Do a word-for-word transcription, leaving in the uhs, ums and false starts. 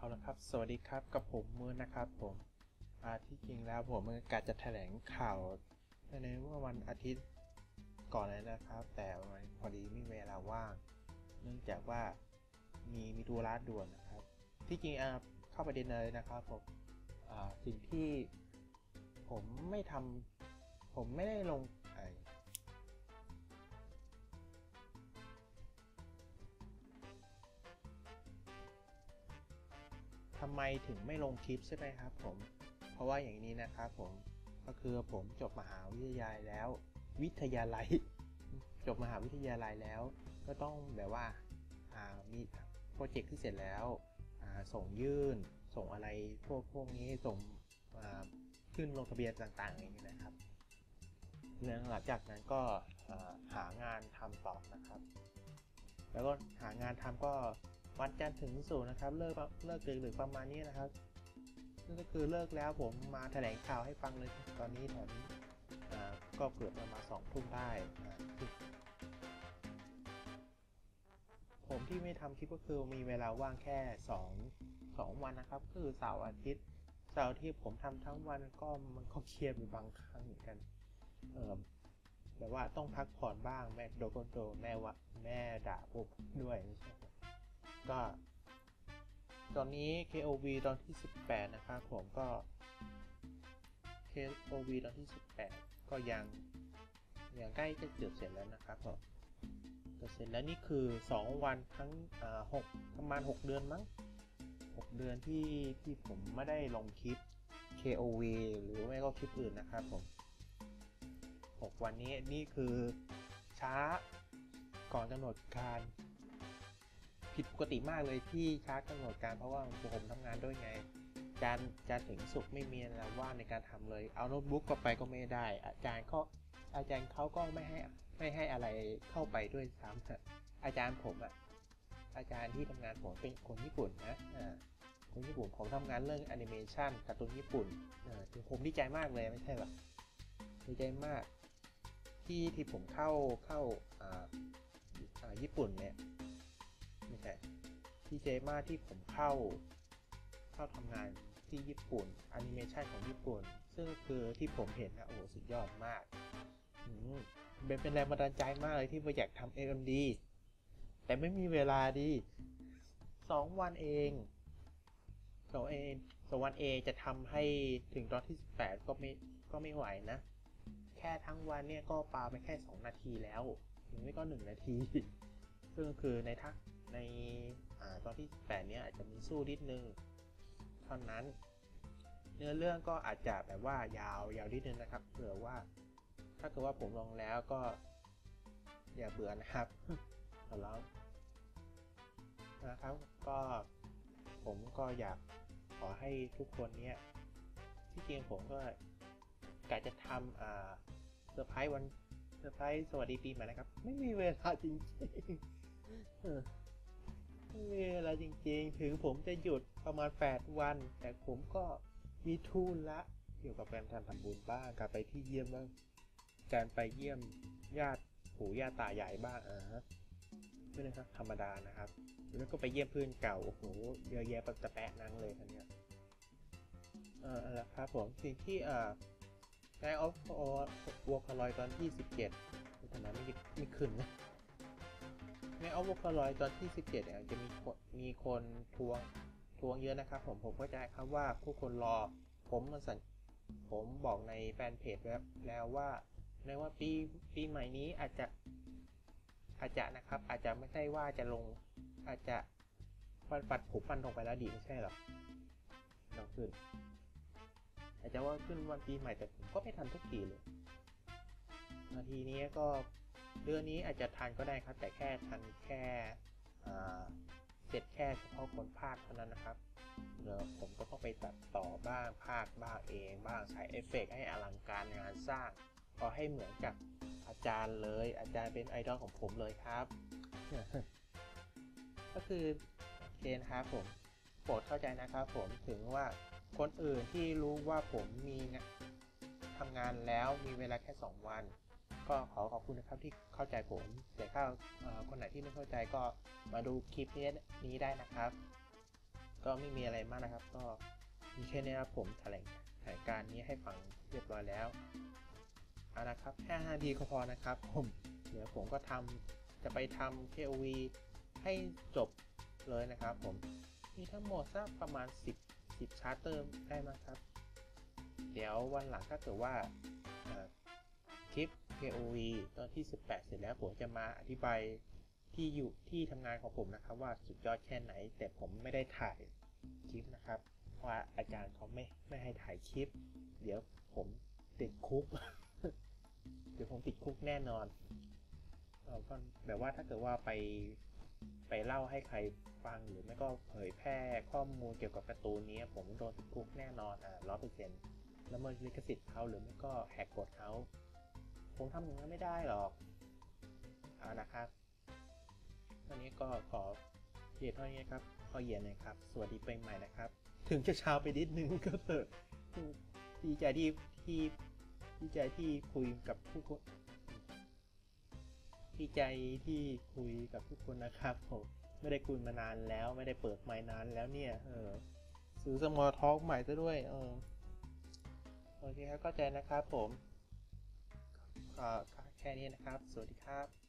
เอาละครับสวัสดีครับกับผมมือนะครับผมอ่าที่จริงแล้วผมกะจะแถลงข่าวในเมื่อวันอาทิตย์ก่อนเลยนะครับแต่พอดีไม่มีเวลาว่างเนื่องจากว่ามีมีธุระด่วนนะครับที่จริงอ่าเข้าประเด็นเลยนะครับผมอ่าสิ่งที่ผมไม่ทำผมไม่ได้ลงไอทำไมถึงไม่ลงคลิปใช่ไหมครับผมเพราะว่าอย่างนี้นะครับผมก็คือผมจบมหาวิทยาลัยแล้ววิทยาลัย จบมหาวิทยาลัยแล้วก็ต้องแบบว่ามีโปรเจกต์ที่เสร็จแล้วส่งยื่นส่งอะไรพวกพวกนี้ส่งขึ้นลงทะเบียนต่างๆอย่างนี้นะครับหลังจากนั้นก็หางานทำต่อนะครับแล้วก็หางานทำก็วันจันทร์ถึงศุกร์นะครับเลิกเลิกดึกหรือประมาณนี้นะครับนั่นก็คือเลิกแล้วผมมาแถลงข่าวให้ฟังเลยตอนนี้แถมก็เกือบประมาณสองทุ่มได้ผมที่ไม่ทำคลิปก็คือมีเวลาว่างแค่สอง สองวันนะครับคือเสาร์อาทิตย์เสาร์อาทิตย์ผมทำทั้งวันก็มันก็เครียดบางครั้งเหมือนกันเออแบบว่าต้องพักผ่อนบ้างแม่โดนโดนแม่ว่าแม่ด่าผมด้วยไม่ใช่ก็ตอนนี้ เค โอ วี ตอนที่สิบแปดนะครับผมก็ เค โอ วี ตอนที่สิบแปดก็ยังยังใกล้จะเกือบเสร็จแล้วนะครับผมเสร็จแล้วนี่คือสองวันทั้งหกประมาณหกเดือนมั้งหกเดือนที่ที่ผมไม่ได้ลงคลิป เค โอ วี หรือไม่ก็คลิปอื่นนะครับผมหกวันนี้นี่คือช้าก่อนกำหนดการผิดปกติมากเลยที่ช้ากำหนดการเพราะว่าผมทำงานด้วยไงจันทร์จันทร์ถึงศุกร์ไม่มีเวลาว่างในการทำเลยเอาโน้ตบุ๊กก็ไปก็ไม่ได้อาจารย์เขาอาจารย์เขาก็ไม่ให้ไม่ให้อะไรเข้าไปด้วยซ้ำอาจารย์ผมอ่ะอาจารย์ที่ทำงานผมเป็นคนญี่ปุ่นนะคนญี่ปุ่นผมทำงานเรื่องแอนิเมชันการ์ตูนญี่ปุ่นผมดีใจมากเลยไม่ใช่หรอดีใจมากที่ที่ผมเข้าเข้าญี่ปุ่นเนี่ยไม่ใช่ดีใจมากที่ผมเข้าเข้าทำงานที่ญี่ปุ่นแอนิเมชันของญี่ปุ่นซึ่งคือที่ผมเห็นนะโอ้สุดยอดมากเป็นเป็นแรงบันดาลใจมากเลยที่อยากทำ เอ็ม ดี แต่ไม่มีเวลาดีสองวันเองสองเองสองวันเองจะทำให้ถึงตอนที่สิบแปดก็ไม่ก็ไม่ไหวนะแค่ทั้งวันเนี่ยก็ปาไปแค่สองนาทีแล้วถึงไม่ก็หนึ่งนาทีซึ่งคือในทักในอ่าตอนที่สิบแปดเนี้ยอาจจะมีสู้นิดนึงเท่านั้นเนื้อเรื่องก็อาจจะแบบว่ายาวยาวนิดนึงนะครับเผื่อว่าถ้าเกิดว่าผมลองแล้วก็อย่าเบื่อนะครับขอร้องนะครับก็ผมก็อยากขอให้ทุกคนเนี้ยที่จริงผมก็กะจะทำอ่าเซอร์ไพรส์วันเซอร์ไพรส์สวัสดีปีใหม่นะครับไม่มีเวลาจริงๆไม่มีเวลาจริงๆถึงผมจะหยุดประมาณแปดวันแต่ผมก็มีทุนละเกี่ยวกับการทำบุญบ้างการไปที่เยี่ยมบ้างการไปเยี่ยมญาติปู่ย่าตายายบ้างอ่าไม่นะครับธรรมดานะครับแล้วก็ไปเยี่ยมเพื่อนเก่าโอ้โหเยอะแยะตะแปะนั่งเลยคันนี้เออแล้วครับผมสิ่งที่อ่าในออฟวอลคาลอยตอนที่สิบเจ็ดทำไมไม่ไม่ขึ้นนะในออฟวอลคาลอยตอนที่สิบเจ็ดเนี่ยจะมีมีคนทวงทวงเยอะนะครับผมผมเข้าใจครับว่าผู้คนรอผมมันสั่นผมบอกในแฟนเพจแล้วว่าในว่าปีปีใหม่นี้อาจจะอาจจะนะครับอาจจะไม่ใช่ว่าจะลงอาจจะฟันปัดผมฟันลงไปแล้วดีไม่ใช่หรอต้องขึ้นอาจจะว่าขึ้นวันปีใหม่แต่ผมก็ไม่ทันทุกทีเลยนาทีนี้ก็เดือนนี้อาจจะทันก็ได้ครับแต่แค่ทันแค่เสร็จแค่เฉพาะคนภาคเท่านั้นนะครับเดี๋ยวผมก็ต้องไปตัดต่อบ้างภาคบ้างเองบ้างใช้เอฟเฟกต์ให้อลังการงานสร้างพอให้เหมือนกับอาจารย์เลยอาจารย์เป็นไอดอลของผมเลยครับก็คือเกณฑ์ครับผมโปรดเข้าใจนะครับผมถึงว่าคนอื่นที่รู้ว่าผมมีทำงานแล้วมีเวลาแค่สองวันก็ขอขอบคุณนะครับที่เข้าใจผมแต่ถ้าคนไหนที่ไม่เข้าใจก็มาดูคลิปนี้ได้นะครับก็ไม่มีอะไรมากนะครับก็มีแค่นี้ครับผมแถลงแถลงการนี้ให้ฟังเรียบร้อยแล้วเอาละครับแค่ห้านาทีก็พอนะครับผมเดี๋ยวผมก็ทำจะไปทำ เค โอ วี ให้จบเลยนะครับผมมีทั้งหมดสักประมาณสิบ สิบชาร์ตเตอร์ได้มั้งครับเดี๋ยววันหลังถ้าเกิดว่าคลิป เค โอ วี ตอนที่สิบแปดเสร็จแล้วผมจะมาอธิบายที่อยู่ที่ทำงานของผมนะครับว่าสุดยอดแค่ไหนแต่ผมไม่ได้ถ่ายคลิปนะครับเพราะว่าอาจารย์เขาไม่ไม่ให้ถ่ายคลิปเดี๋ยวผมติดคุก เดี๋ยวผมติดคุกแน่นอนแบบว่าถ้าเกิดว่าไปไปเล่าให้ใครฟังหรือไม่ก็เผยแพร่ข้อมูลเกี่ยวกับการ์ตูนนี้ผมโดนติดคุกแน่นอนอ่ะร้อยเปอร์เซ็นต์แล้วเมื่อลิขสิทธิ์เขาหรือไม่ก็แหกกฎเขาผมทำอย่างนั้นไม่ได้หรอกเอานะครับวันนี้ก็ขอเพียงเท่านี้ครับขอเย็นนะครับสวัสดีปีใหม่นะครับถึงจะเช้าไปนิดนึงก็เถอะดีใจที่ที่ดีใจที่คุยกับผู้คนดีใจที่คุยกับทุกคนนะครับผมไม่ได้คุยมานานแล้วไม่ได้เปิดไมค์นานแล้วเนี่ยเออซื้อสมอลท็อกใหม่ซะด้วยเออโอเคครับเข้าใจนะครับผมก็แค่นี้นะครับสวัสดีครับ